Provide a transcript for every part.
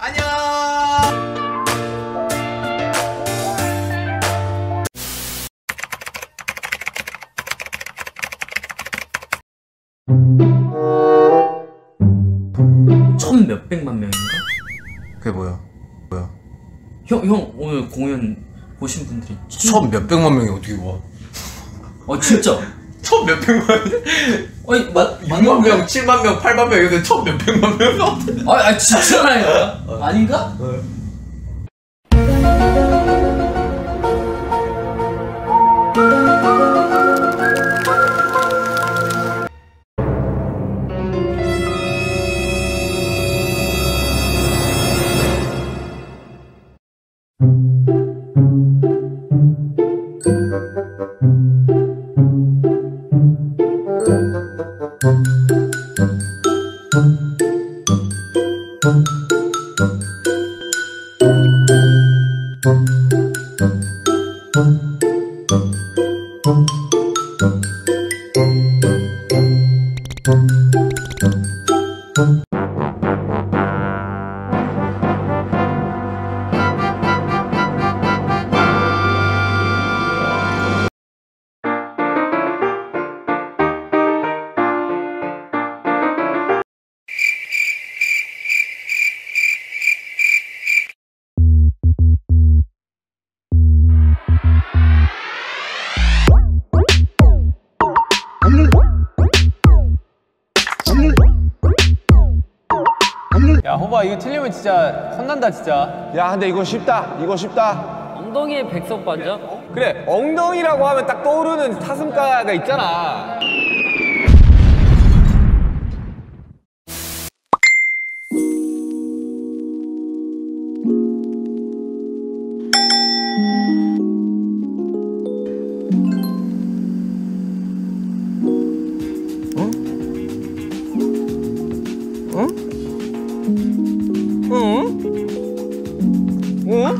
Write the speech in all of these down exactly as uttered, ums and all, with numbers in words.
안녕. 천 몇백만 명인가? 그게 뭐야? 뭐야? 형, 형 오늘 공연 보신 분들이 천 몇백만 명이 어떻게 와? 어 진짜? 천 몇백만 명? 아니 맞 육만 명, 칠만 명, 팔만 명 이런데 천 몇백만 명? 아, 아 진짜라니까? 어. 아닌가? 어. 야 호바 이거 틀리면 진짜 혼난다 진짜. 야 근데 이거 쉽다. 이거 쉽다. 엉덩이에 백석 반점? 그래 엉덩이라고 하면 딱 떠오르는 사슴가가 있잖아. 응? 응?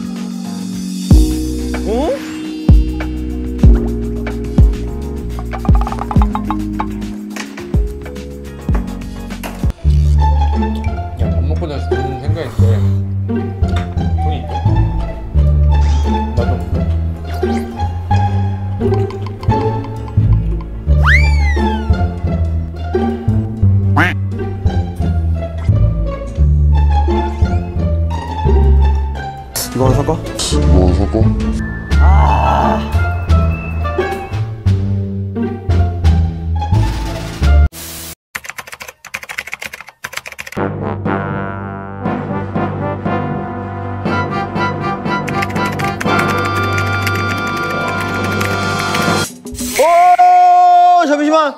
응? 야, 밥 먹고 나서 드는 생각이 있어. 돈이 있어? 나도 없어. 이거 하나 살까? 뭐 사고? 아. 오, 잠시만.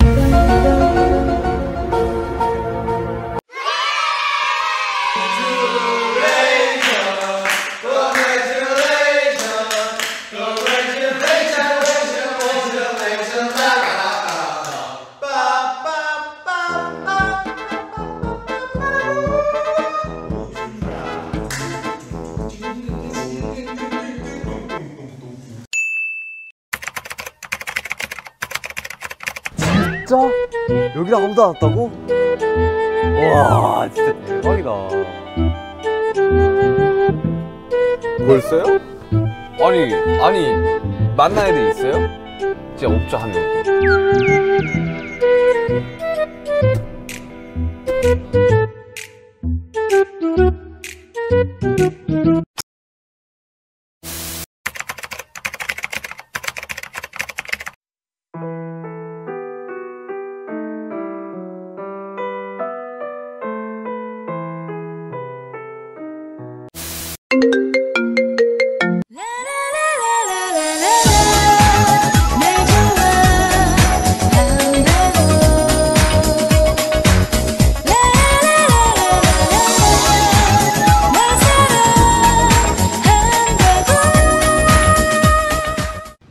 진짜? 여기랑 아무도 안 왔다고? 와 진짜 대박이다. 벌써요? 아니 아니 만난 애들 있어요? 진짜 없죠 한 명도.